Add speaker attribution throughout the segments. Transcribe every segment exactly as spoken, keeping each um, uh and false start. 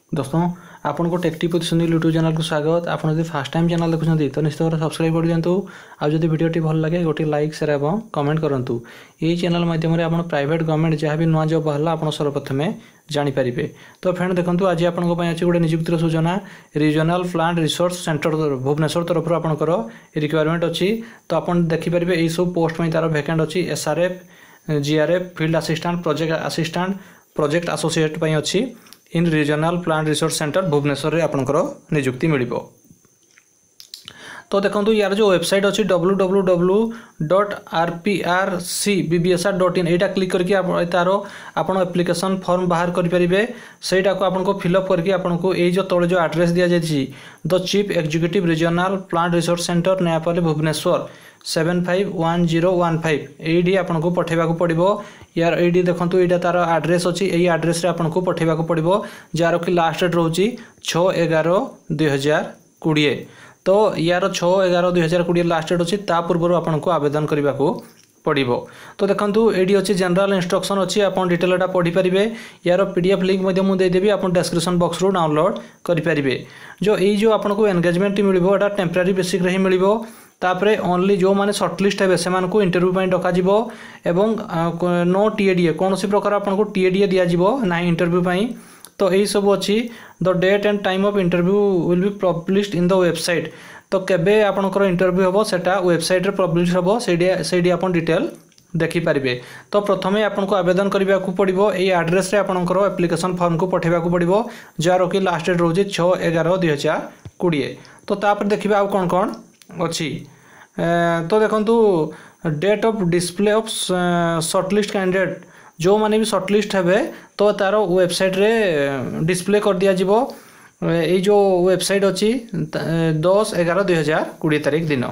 Speaker 1: दोस्तों आपन को tech tip Sunil YouTube channel को स्वागत। आप फर्स्ट टाइम चैनल देखुं तो निश्चित भाव सब्सक्राइब कर दिंतु। आज जब वीडियो भल लगे गोटे लाइक शेयर और कमेंट करूँ। यही चैनल माध्यम आप प्राइवेट गवर्नमेंट जहाँ भी नुआ जॉब बाहर आप सर्वप्रथम जानीपारे। तो फ्रेंड देखो आज आपंप अच्छे गोटे निजुक्तिर सूचना regional plant resource centre Bhubaneswar तरफ आपंकर रिक्वायरमेंट अच्छी। तो आप देखिपारे यही सब पोस्ट में तार भैकेंट अच्छी SRF JRF field assistant project assistant project associate अच्छी इन regional plant resource centre Bhubaneswar रे आपनकर नियुक्ति मिलिबो। तो देखो यार जो वेबसाइट अच्छी W W W dot R P R C B B S R dot in यहाँ क्लिक करके तार आपन एप्लिकेशन फॉर्म बाहर करेंगे। सहीटा को आपको फिलअप करके आपको यही जो तले जो एड्रेस दि जाए the chief executive regional plant resource centre Nayapalli Bhubaneswar seven five one zero one five ये आपको पठेबा पड़ो। यार ये देखो यहाँ तार एड्रेस अच्छी यही एड्रेस आपको पठेबा पड़ो जार कि लास्ट डेट रोचे छः एगार दुई हजार कोड़े। तो यार छः एगार दुई हजार कोड़े लास्ट डेट अच्छी पूर्व आपको आवेदन करने को पड़ो। तो देखो ये अच्छी जनरल इंस्ट्रक्शन अच्छी आप डिटेल पढ़ी पारे। यार पीडीएफ लिंक मुझे आप डिस्क्रिप्शन बॉक्स रू डाउनलोड करेंगे। जो यही जो आपको एंगेजमेंट मिले टेम्परारी बेसिक रे ही मिले। तापरे ओनली जो माने शॉर्टलिस्ट है से इंटरव्यू पर डकाजिबो एवं नो टीएडीए कौन सी प्रकार आपको टीएडीए दिज्व ना इंटरव्यू पाई। तो यही सब अच्छी the date and time of interview will be published in the website. तो केबे आपनकर इंटरव्यू हम सेटा वेबसाइट रे पब्लिश हम से आप डिटेल देखिपारे। तो प्रथमे आपको आवेदन करने को पड़ो यही एड्रेस रे आपनकर एप्लिकेशन फॉर्म को पठेबा पड़ो जार कि लास्ट डेट रोचे छः एगार दुई हजार कोड़े। तो तापर देखिए आउ कौन कौन अच्छी। तो देखो date of display of shortlist candidate जो माने भी शॉर्टलिस्ट है तो तार वेबसाइट रे डिस्प्ले कर दिया जिवो। यही जो वेबसाइट अच्छी दस एगार दुई हजार कोड़े तारीख दिन।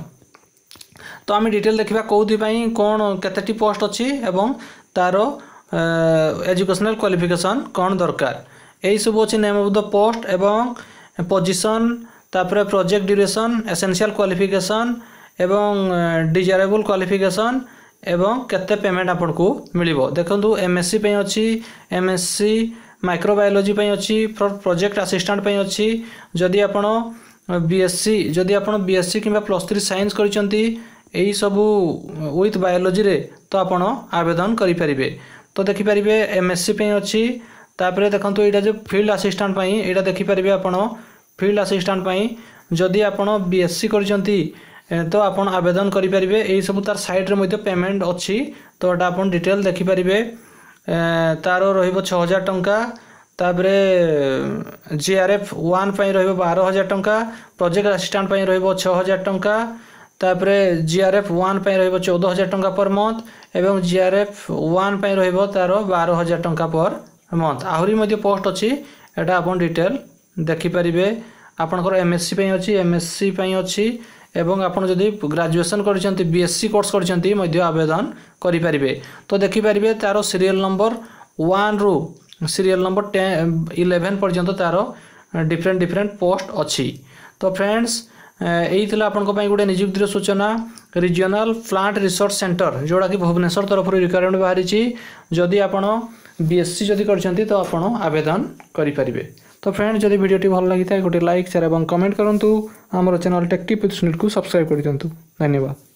Speaker 1: तो आम डिटेल देखा कौन कौन केते पोस्ट अच्छी एवं तार एजुकेशनल क्वालिफिकेशन कौन दरकार यही सब अच्छी नेम ऑफ द पोस्ट एवं पोजीशन तापर प्रोजेक्ट ड्यूरेशन एसेंशियल क्वालिफिकेशन एवं डिजायरेबल क्वालिफिकेशन एवं केते पेमेंट आपको मिलिबो। देखो एमएससी पे अच्छी एमएससी माइक्रोबायोलॉजी पे अच्छी फॉर प्रोजेक्ट असिस्टेंट पे अच्छी। जदि आपण बीएससी जदि आपण बीएससी किंबा प्लस थ्री साइंस करिसंती एही सब विथ बायोलॉजी रे तो आपण आवेदन करि परिबे। तो देखि परिबे एमएससी पे अच्छी। तापर देखो एटा जो फील्ड असिस्टेंट पे एटा देखि परिबे आपण फील्ड असिस्टेंट पाई जदि आपण बीएससी करजंती तो आपण आवेदन करि परिबे। एई सब तार साइड रे मध्ये पेमेंट अच्छी। तो एटा आपण डिटेल देखि परिबे तार रहिबो छः हजार टंका। तापरे जीआरएफ वन पाई रहिबो बारह हजार टंका प्रोजेक्ट असिस्टेंट पाई रहिबो छः हजार टंका। तापरे जीआरएफ वन पाई रहिबो चौदह हजार टंका पर मंथ एवं जीआरएफ वन पाई रहिबो तार बारह हजार टंका पर मंथ। आहुरी मध्ये पोस्ट अच्छी एटा आपण डिटेल देखिपारे। आपनकर एमएससी पे अच्छी एमएससी पे अच्छी एवं आपन जदि ग्रेजुएशन करछंती बीएससी कोर्स करछंती मध्य आवेदन करि परिबे। तो देखि परिबे तारो सीरियल नंबर वन रु सीरियल नंबर टेन इलेवन पर्यंत तारो डिफरेंट डिफरेंट पोस्ट अच्छी। तो फ्रेंड्स यही थिला आपन को पई गुडे नियुक्तिर सूचना रीजनल प्लांट रिसोर्स सेंटर जोड़ा कि भुवनेश्वर तरफ रिक्वायरमेंट बाहरी छी। जदि आपन बीएससी जदि करछंती तो आपन आवेदन करि परिबे। तो फ्रेंड्स जदि वीडियोटी भल लगी था गोटे लाइक शेयर और कमेंट करूँ। आमर channel tech tip with Sunil को सब्सक्राइब कर दिंतु। धन्यवाद।